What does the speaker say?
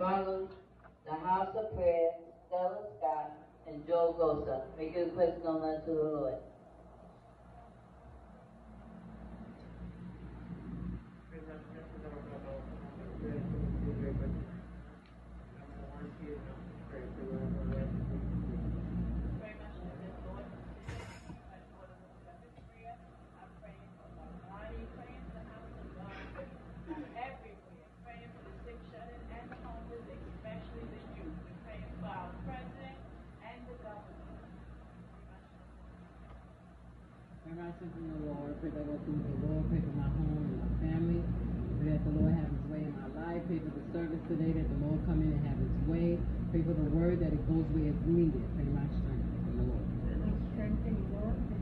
Ronald, the House of Prayer, Stella Scott, and Joel Gosa. Make your request known unto the Lord. I trust in the Lord. Pray that I go through the Lord. Pray for my home and my family. Pray that the Lord have his way in my life. Pray for the service today, that the Lord come in and have his way. Pray for the word that it goes where it's needed. Pray my strength in the Lord. My strength in the Lord.